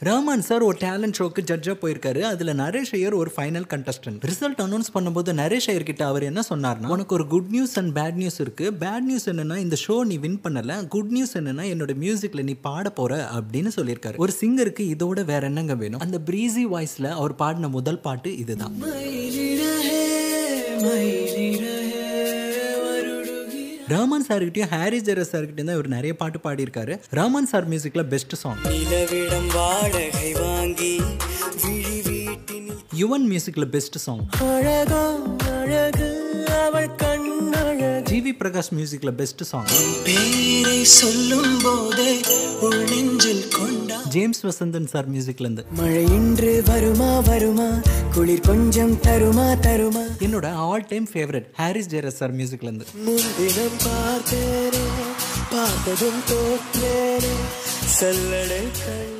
Rahman sir ஒரு talent ஷோக்கு ஜட்ஜா போயிருக்காரு. அதுல நரேஷ் ஐயர் ஒரு ஃபைனல் கண்டஸ்டன்ட். ரிசல்ட் அனௌன்ஸ் பண்ணும்போது நரேஷ் ஐயர் கிட்ட அவர் என்ன சொன்னார்னா, உனக்கு ஒரு good news and bad news இருக்கு. பேட் நியூஸ் என்னன்னா இந்த ஷோ நீ வின் பண்ணல. குட் நியூஸ் என்னன்னா என்னோட மியூசிக்ல நீ பாட போற அப்படின்னு சொல்லியிருக்காரு. ஒரு சிங்கருக்கு இதோட வேற என்னங்க வேணும்? அந்த பிரீசி வாய்ஸ்ல அவர் பாடின முதல் பாட்டு இதுதான். ரஹ்மான் சார் கிட்டயும் ஹாரிஸ் ஜயராஜ் சார் கிட்டயும் தான் இவர் நிறைய பாட்டு பாடியிருக்காரு. ரஹ்மான் சார் மியூசிக்ல பெஸ்ட் சாங். யுவன் மியூசிக்ல பெஸ்ட் சாங். ஜிவி பிரகாஷ் மியூசிக்ல best song. James Vasanthan sir மியூசிக்ல இருந்து மழை இன்று வருமா வருமா குளிர் கொஞ்சம் தருமா தருமா. என்னோட all time favourite Harris Jayaraj sir மியூசிக்ல இருந்து முன்தினம் பார்த்தேனே பார்த்ததும் தோற்றேனே சல்லடை